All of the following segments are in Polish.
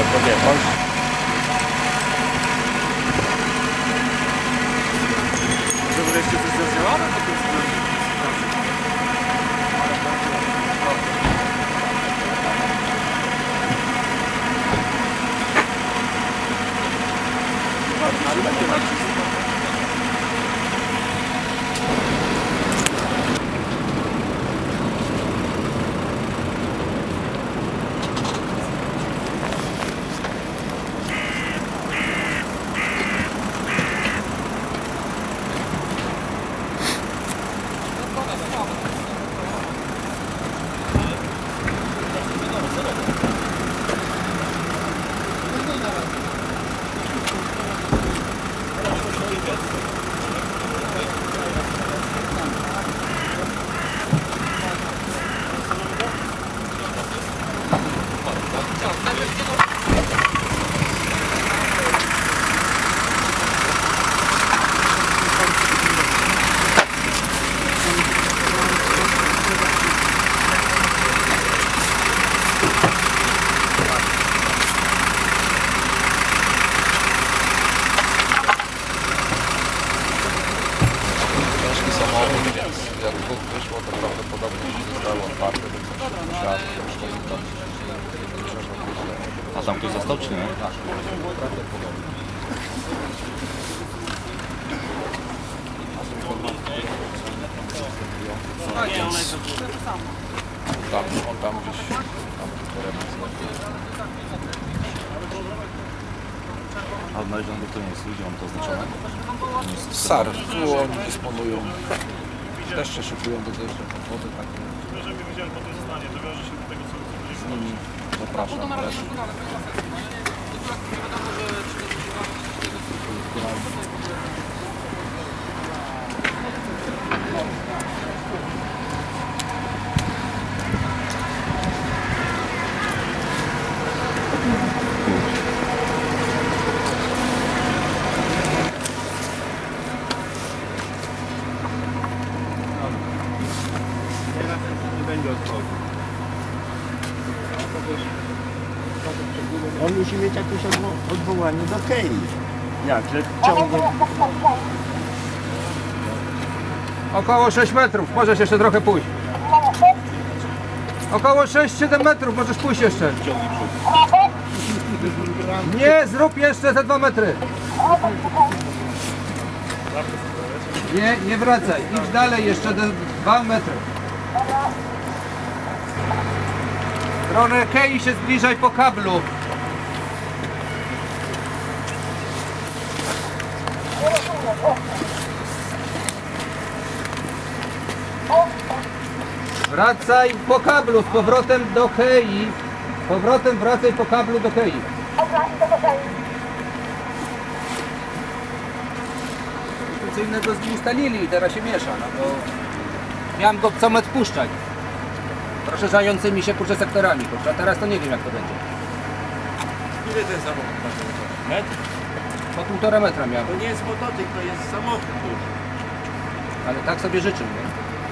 podjechać. Czy wreszcie coś zadziałane po tym względzie? Ale takie naciski. Jak dwóch wyszło, to prawdopodobnie zostało otwarte, więc musiała A tam ktoś został, czy nie? Tak, prawdopodobnie. Tam gdzieś A odnaleziony to nie jest, gdzie mam to oznaczone? SAR, tu oni dysponują. Deszcze szykują do deszczu, wody takie. Że nie wiedziałem po tym stanie, to wiąże się do tego, co Z nimi zapraszam też. On musi mieć jakieś odwołanie do Kei. Jak, że ciągnie... Około 6 metrów, możesz jeszcze trochę pójść. Około 6-7 metrów, możesz pójść jeszcze. Nie, zrób jeszcze te 2 metry. Nie wracaj, idź dalej jeszcze 2 metry. Stronę Kei się zbliżaj po kablu. Wracaj po kablu z powrotem do Kei. Powrotem wracaj po kablu do Kei. Co innego z nim ustalili i teraz się miesza, no bo miałem go co metr puszczać. Rozszerzającymi się kurczę sektorami, kurczę, a teraz to nie wiem jak to będzie. Ile ten samochód ma? Metr? Po 1,5 metra miałem, To nie jest motocyk, to jest samochód duży. ale tak sobie życzył, nie?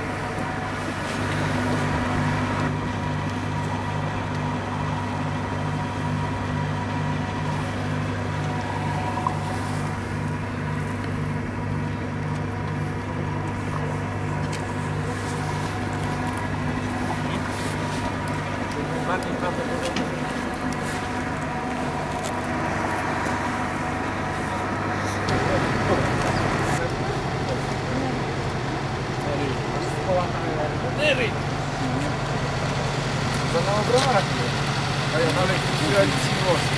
To na obromach. A ja dalej kupiłem nic nie było.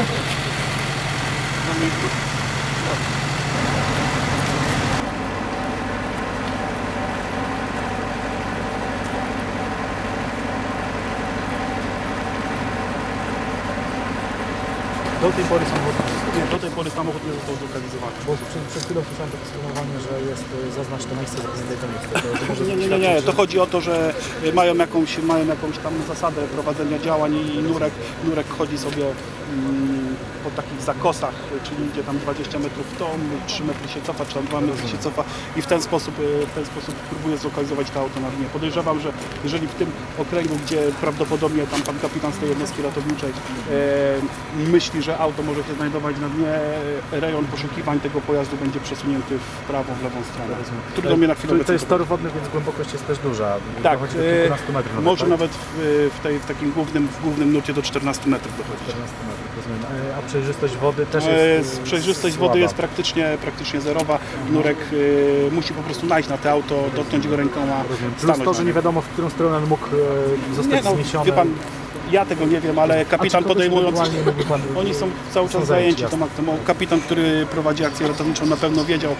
Do tej pory samochód nie został zlokalizowany. Bo przed chwilą słyszałem takie sformułowanie, że jest zaznaczone miejsce zamknięte miejsce. Nie, to chodzi o to, że mają jakąś tam zasadę prowadzenia działań i Nurek chodzi sobie po takich zakosach, czyli idzie tam 20 metrów w tą, 3 metry się cofa, czy tam 2 metry się cofa i w ten sposób próbuje zlokalizować to auto na dnie. Podejrzewam, że jeżeli w tym okręgu, gdzie prawdopodobnie tam pan kapitan z tej jednostki ratowniczej myśli, że auto może się znajdować na dnie, rejon poszukiwań tego pojazdu będzie przesunięty w prawo, w lewą stronę. Trudno mnie na chwilę To jest tor wodny, więc głębokość jest też duża. Tak, Dochodzi do kilkunastu metrów. może tak? nawet w takim głównym nucie do 14 metrów dochodzi. 14 metrów, rozumiem. A przejrzystość wody też jest Przejrzystość słaba. wody jest praktycznie zerowa. Nurek musi po prostu najść na to auto, dotknąć go rękoma, Rozumiem. Plus stanąć to, na że nim. nie wiadomo, w którą stronę on mógł zostać zniesiony. Wie pan, ja tego nie wiem, ale kapitan podejmując... Oni są cały czas zajęci tą akcją. Kapitan, który prowadzi akcję ratowniczą, na pewno wiedział,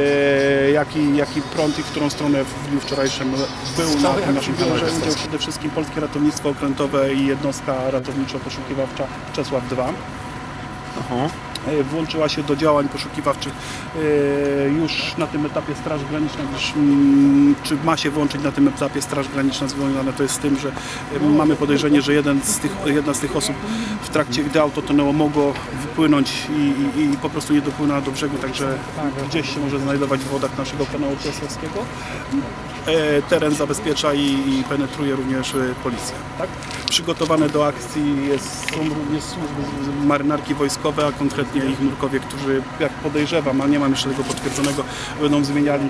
jaki prąd i w którą stronę w dniu wczorajszym był na tym naszym kanale. Udział przede wszystkim Polskie Ratownictwo Okrętowe i jednostka ratowniczo-poszukiwawcza Czesław 2. Włączyła się do działań poszukiwawczych już na tym etapie Straż Graniczna, gdyż czy ma się włączyć na tym etapie Straż Graniczna, związane to jest z tym, że mamy podejrzenie, że jedna z tych osób w trakcie, gdy auto tonęło, mogło wypłynąć i po prostu nie dopłynęła do brzegu, także gdzieś się może znajdować w wodach naszego kanału Piaseckiego. Teren zabezpiecza i penetruje również policja. Tak? Przygotowane do akcji są również służby marynarki wojskowe, a konkretnie ich nurkowie, którzy, jak podejrzewam, a nie mam jeszcze tego potwierdzonego, będą zmieniali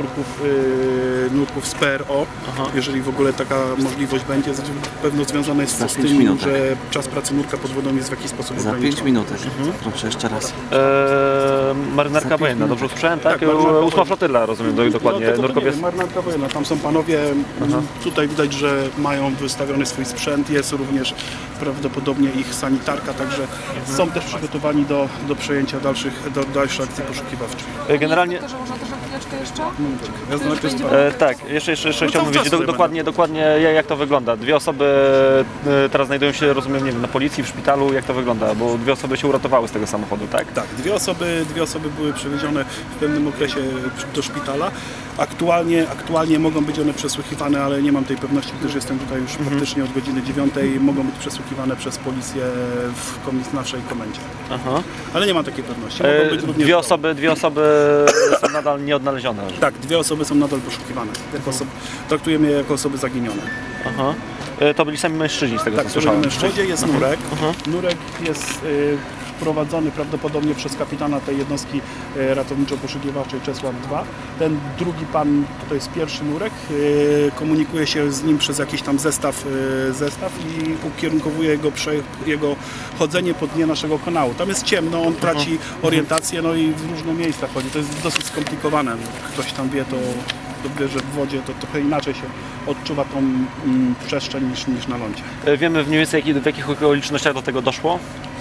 nurków z PRO, jeżeli w ogóle taka możliwość będzie. Pewno związane jest z tym, minut, że czas pracy nurka pod wodą jest w jakiś sposób Za ograniczony. 5 minut. Proszę jeszcze raz. Marynarka wojenna, dobrze usłyszałem? Tak, marynarka 8 flotyla, rozumiem dokładnie. No, to Nurkowie... nie wiem, marynarka wojenna, tam są panowie, tutaj widać, że mają wystawiony swój sprzęt, jest również prawdopodobnie ich sanitarka, także są też przygotowani do przejęcia dalszych akcji poszukiwawczych. Generalnie... To, że można też na chwileczkę jeszcze? Ja znaleźć jest Tak, jeszcze chciałbym wiedzieć dokładnie jak to wygląda. Dwie osoby teraz znajdują się, rozumiem, nie wiem, na policji, w szpitalu, jak to wygląda, bo dwie osoby się uratowały z tego samochodu, tak? Tak, dwie osoby były przewiezione w pewnym okresie do szpitala. Aktualnie mogą być one przesłuchiwane, ale nie mam tej pewności, gdyż jestem tutaj już praktycznie od godziny 9. Mogą być przesłuchiwane przez policję w naszej komendzie. Ale nie mam takiej pewności. Mogą być również Dwie osoby są nadal nieodnalezione. Tak, dwie osoby są nadal poszukiwane. Traktujemy je jako osoby zaginione. To byli sami mężczyźni, z tego co Tak, słyszałem. w wodzie jest nurek. Nurek jest prowadzony prawdopodobnie przez kapitana tej jednostki ratowniczo-poszukiwawczej Czesław 2. Ten drugi pan, to jest pierwszy nurek, komunikuje się z nim przez jakiś tam zestaw i ukierunkowuje jego chodzenie po dnie naszego kanału. Tam jest ciemno, on traci orientację, no i w różne miejsca chodzi. To jest dosyć skomplikowane. Ktoś tam wie, to wie, że w wodzie to trochę inaczej się odczuwa tą przestrzeń niż na lądzie. Wiemy mniej więcej w jakich okolicznościach do tego doszło?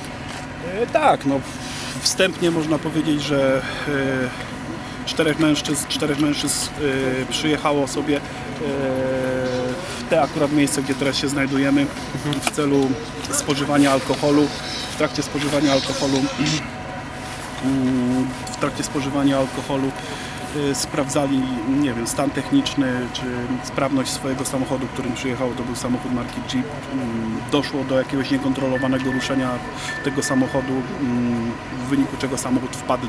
Tak, no wstępnie można powiedzieć, że czterech mężczyzn przyjechało sobie w te akurat miejsce, gdzie teraz się znajdujemy, w celu spożywania alkoholu. W trakcie spożywania alkoholu sprawdzali, nie wiem, stan techniczny czy sprawność swojego samochodu, którym przyjechał. To był samochód marki Jeep. Doszło do jakiegoś niekontrolowanego ruszenia tego samochodu, w wyniku czego samochód wpadł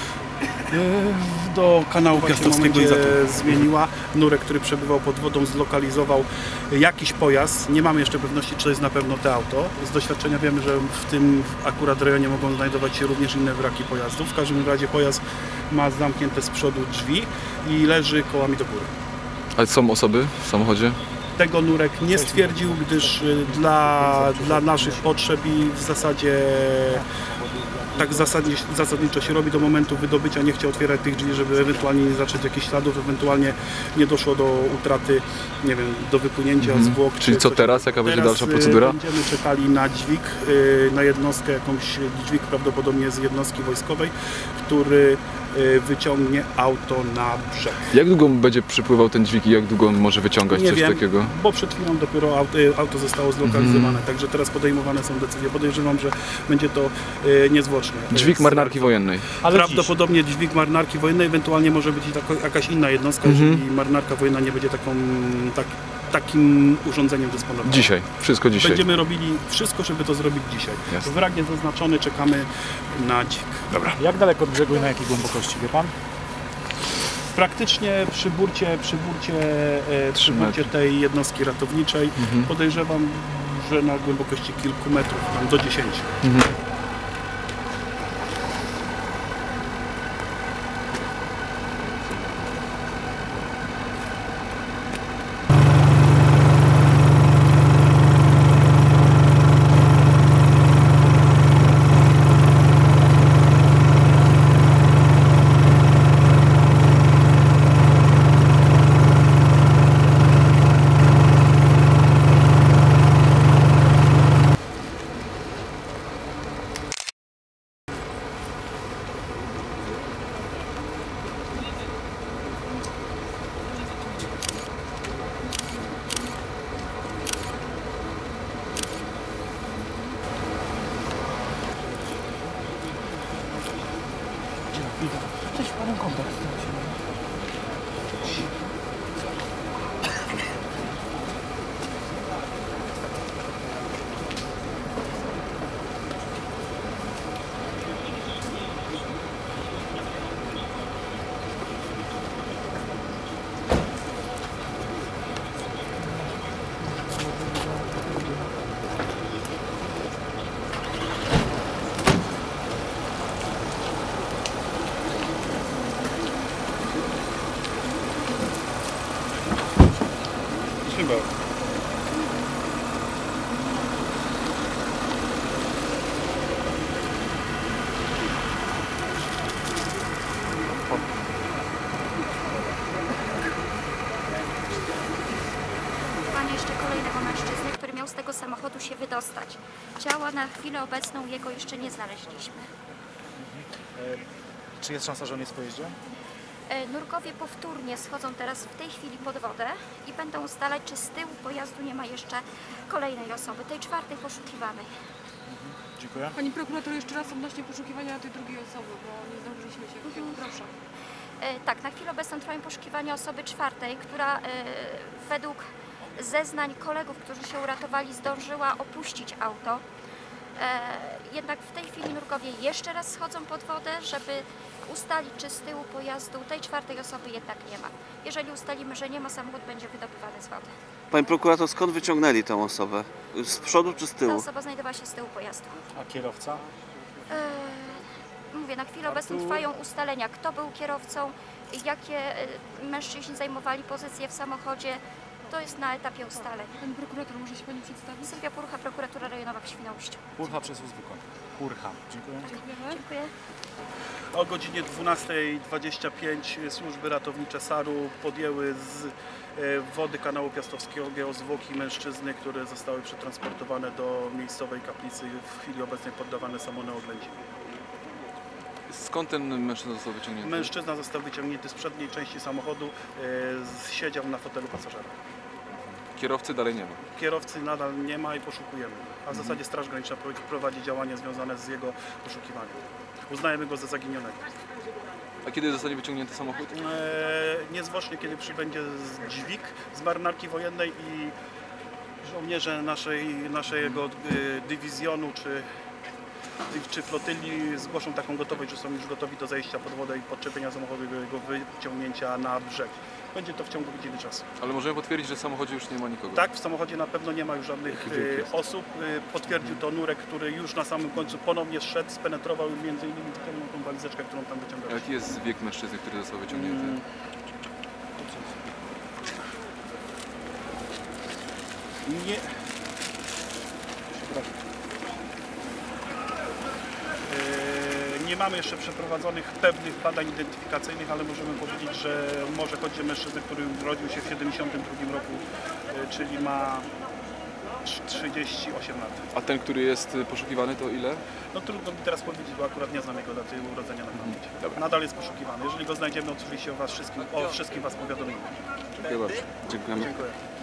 do kanału Piastowskiego i zmieniła. Nurek, który przebywał pod wodą, zlokalizował jakiś pojazd. Nie mamy jeszcze pewności, czy to jest na pewno to auto. Z doświadczenia wiemy, że w tym akurat rejonie mogą znajdować się również inne wraki pojazdów. W każdym razie pojazd ma zamknięte z przodu drzwi i leży kołami do góry. Ale są osoby w samochodzie? Tego Nurek nie stwierdził, gdyż dla naszych potrzeb i w zasadzie tak zasadniczo się robi do momentu wydobycia, nie chciał otwierać tych drzwi, żeby ewentualnie nie zacząć jakichś śladów, ewentualnie nie doszło do utraty, nie wiem, do wypłynięcia zwłok. Czyli co teraz? Jaka będzie dalsza procedura? Będziemy czekali na dźwig, na jednostkę, jakąś dźwig prawdopodobnie z jednostki wojskowej, który wyciągnie auto na brzeg. Jak długo będzie przypływał ten dźwig i jak długo on może wyciągać Nie coś wiem, takiego? bo przed chwilą dopiero auto zostało zlokalizowane, także teraz podejmowane są decyzje. Podejrzewam, że będzie to niezwłocznie. Dźwig marynarki wojennej. Prawdopodobnie dźwig marynarki wojennej, ewentualnie może być i jakaś inna jednostka, jeżeli marynarka wojenna nie będzie takim urządzeniem dysponować. Dzisiaj, wszystko dzisiaj. Będziemy robili wszystko, żeby to zrobić dzisiaj. Jasne. Wrak jest zaznaczony, czekamy na dźwig. Dobra. Jak daleko od brzegu i na jakiej głębokości, wie pan? Praktycznie przy burcie tej jednostki ratowniczej podejrzewam, że na głębokości kilku metrów, tam do 10. Cześć, panem kontakt. Chyba. Pan jeszcze kolejnego mężczyzny, który miał z tego samochodu się wydostać. Ciała na chwilę obecną jego jeszcze nie znaleźliśmy. Czy jest szansa, że on jest w pojeździe? Nurkowie powtórnie schodzą teraz w tej chwili pod wodę i będą ustalać, czy z tyłu pojazdu nie ma jeszcze kolejnej osoby, tej czwartej poszukiwanej. Dziękuję. Pani prokurator, jeszcze raz odnośnie poszukiwania tej drugiej osoby, bo nie zdążyliśmy się. Proszę. Tak, na chwilę obecną trwają poszukiwania osoby czwartej, która według zeznań kolegów, którzy się uratowali, zdążyła opuścić auto. Jednak w tej chwili nurkowie jeszcze raz schodzą pod wodę, żeby ustalić, czy z tyłu pojazdu tej czwartej osoby jednak nie ma. Jeżeli ustalimy, że nie ma, samochód będzie wydobywany z wody. Pani prokurator, skąd wyciągnęli tę osobę? Z przodu czy z Ta tyłu? osoba znajdowała się z tyłu pojazdu. A kierowca? Mówię, na chwilę obecną trwają ustalenia, kto był kierowcą, jakie mężczyźni zajmowali pozycje w samochodzie. To jest na etapie ustaleń. Pani prokurator, może się Pani przedstawić? Sylwia Purcha, prokuratura rejonowa w Świnoujściu. Purcha przez zwykłą. Purcha. Dziękuję. Dziękuję. O godzinie 12:25 służby ratownicze SAR-u podjęły z wody kanału Piastowskiego zwłoki mężczyzny, które zostały przetransportowane do miejscowej kaplicy, w chwili obecnej poddawane samoneoględzinie. Skąd ten mężczyzna został wyciągnięty? Mężczyzna został wyciągnięty z przedniej części samochodu, siedział na fotelu pasażera. Kierowcy dalej nie ma. Kierowcy nadal nie ma i poszukujemy. A w zasadzie Straż Graniczna prowadzi działania związane z jego poszukiwaniem. Uznajemy go za zaginionego. A kiedy zostanie wyciągnięty samochód? Niezwłocznie, kiedy przybędzie dźwig z marynarki wojennej i żołnierze naszego dywizjonu czy flotyli zgłoszą taką gotowość, że są już gotowi do zejścia pod wodę i podczepienia samochodu i jego wyciągnięcia na brzeg. Będzie to w ciągu godziny czasu. Ale możemy potwierdzić, że w samochodzie już nie ma nikogo? Tak, w samochodzie na pewno nie ma już żadnych osób. Potwierdził to Nurek, który już na samym końcu ponownie szedł, spenetrował między innymi tą walizeczkę, którą tam wyciągał. Jaki jest wiek mężczyzny, który został wyciągnięty? Nie. Nie mamy jeszcze przeprowadzonych pewnych badań identyfikacyjnych, ale możemy powiedzieć, że może chodzi o mężczyznę, który urodził się w 1972 roku, czyli ma 38 lat. A ten, który jest poszukiwany, to ile? No trudno mi teraz powiedzieć, bo akurat nie znam jego daty urodzenia na pamięć. Nadal jest poszukiwany. Jeżeli go znajdziemy, oczywiście o wszystkim Was powiadomimy. Dziękuję bardzo. Dziękujemy. Dziękuję.